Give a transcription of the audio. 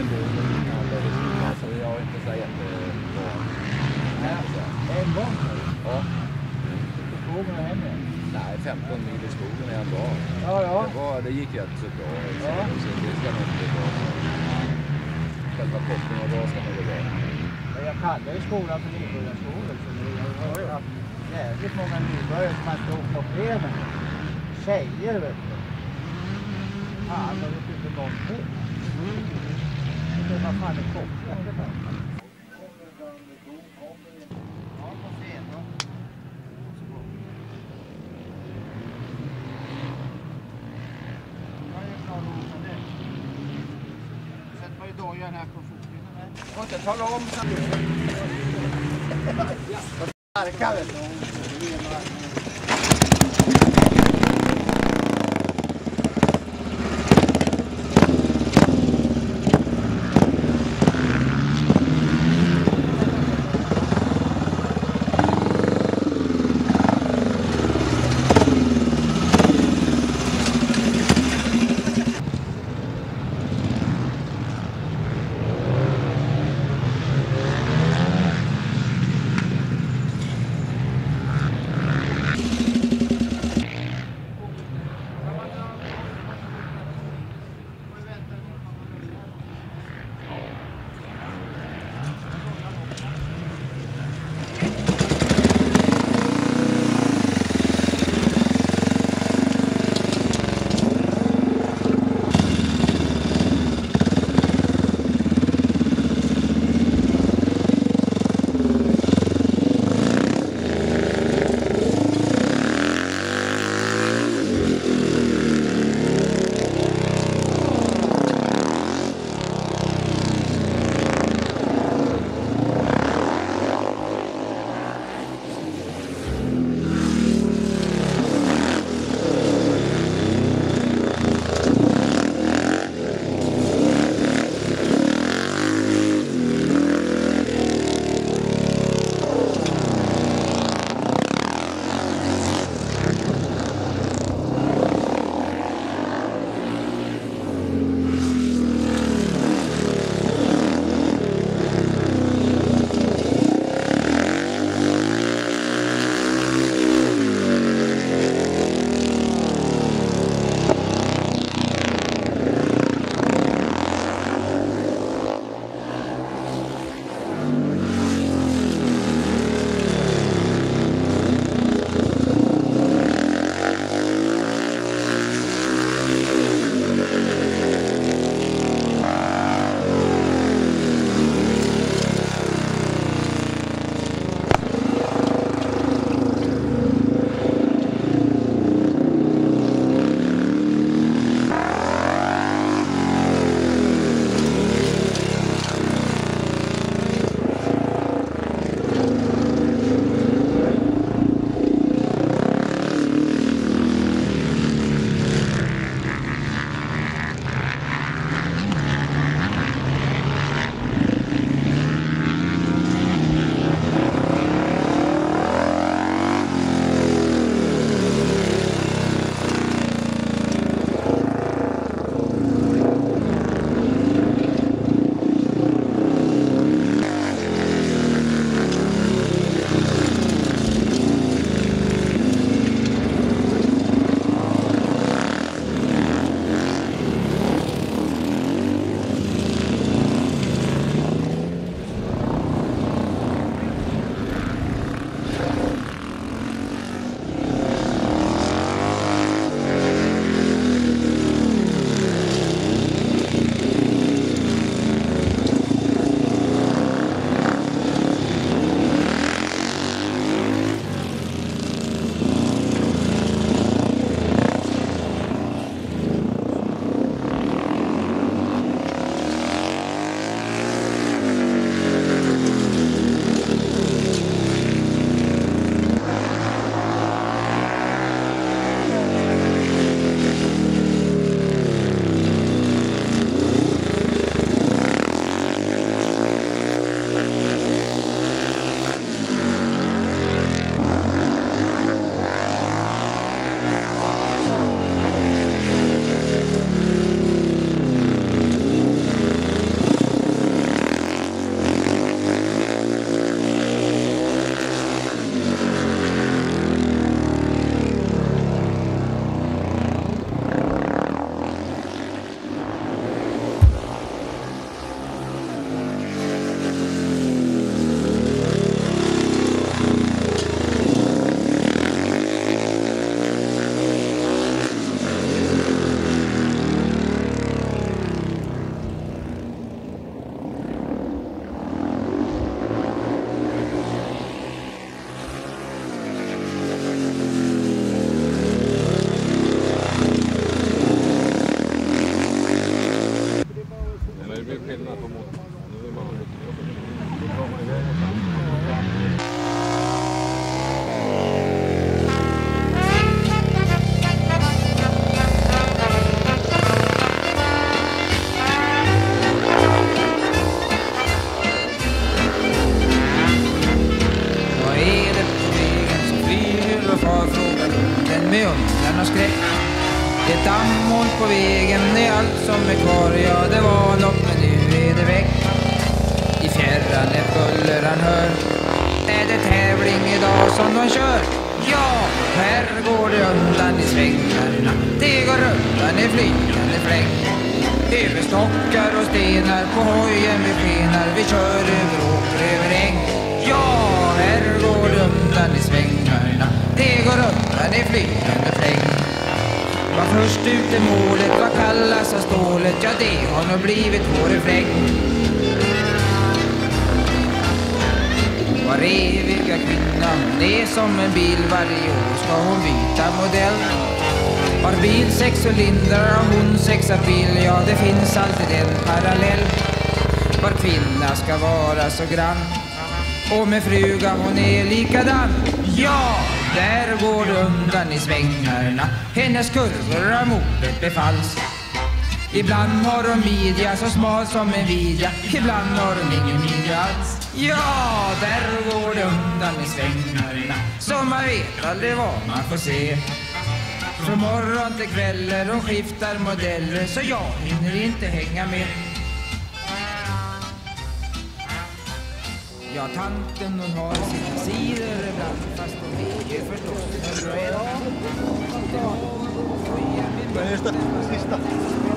en del så jag har inte så jättebra. En gång? Ja. I skogen och hemma? Nej, 15 mil i skogen är bra. Ja. Det gick rätt så bra. Ja. Så det ska nog bli bra. Själva kopplingen och bra ska nog bli bra. Jag kallade i skolan för nybörjarskolor, så jag har haft jävligt många nybörjare som har stått på benen. Tjejer, vet du. Fan, de vet inte någonting. Det var fan en koppling. Ja, på scen då. Jag är klar att åka det. Sätt på i dojan här på foten. Och inte tala om så. Starka, vet du. skillnad på motorn. Nu är man då drar man igång och sen. Med undran och skräck. Det är dammoln på vägen, det är allt som är kvar. Ja, det var något, men nu är det väck. I fjärran är buller han hör. Är det tävling idag som de kör? Ja, här går det undan i svängarna. Det går undan i flygande fläng. Över stockar och stenar, på hojen vi skenar. Vi kör över åker, över äng. Ja, här går det undan i svängarna. Det går undan i flygande fläng. Var först ut i målet, vad kallas av stålet? Ja, det har nog blivit vår refräng. Var eviga kvinnan, det är som en bil. Varje år ska hon byta modell. Har bil 6 cylindrar och hon 6 bil. Ja, det finns alltid en parallell. Var kvinna ska vara så grann, och med fruga hon är likadan. Ja, där går det undan i svängarna. Hennes kurvor av modet befalls. Ibland har hon midja så smal som en vidja. Ibland har hon ingen midja alls. Ja, där går det undan i svängarna. Så man vet aldrig vad man får se. Från morgon till kvällar hon skiftar modeller, så jag hinner inte hänga med. Ja, tanten hon har sina sidor ibland, fast hon är ju förstås. Men just det, sista.